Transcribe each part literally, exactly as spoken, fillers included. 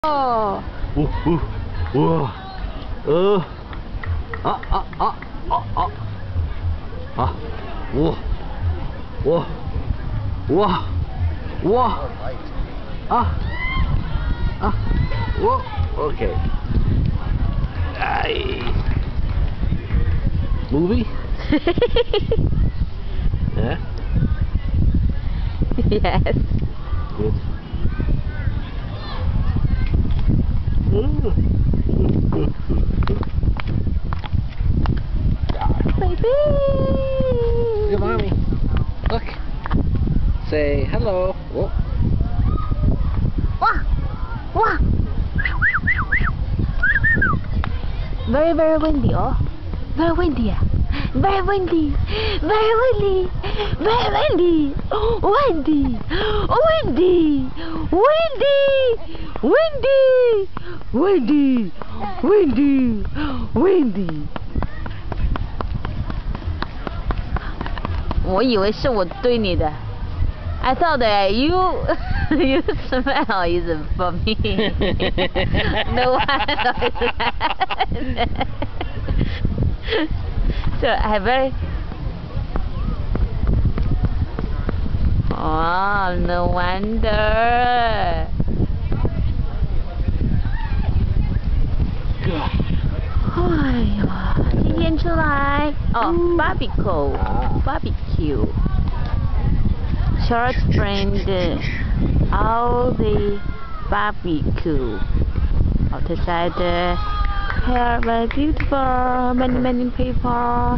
Oh. Ooh, ooh, ooh. Uh. Ah, ah, ah, ah, ah. Ah. Whoa. Whoa. Whoa. Whoa. Ah. Ah. Whoa. Okay. Aye. Movie? Yeah? Yes. Good. Mm. Baby. Good mommy. Look. Say hello. Whoa. Wah. Wah. Very, very windy, oh. Very windy, yeah. Very windy. Very windy. Very windy. Windy. Windy. Windy. Windy. Windy. Windy. Windy. 我以为是我对你的。I thought that you you smell is for me. No one knows. So I very. Oh, no wonder. God. 哎呀，今天出来哦 ，barbecue barbecue short friend all the barbecue outside here very beautiful many many people.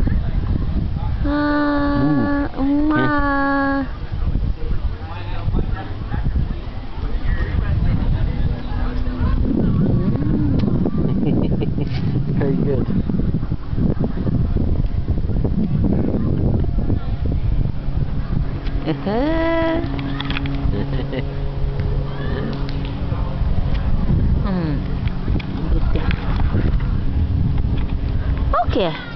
Ah, uh, Very good. hmm. Okay.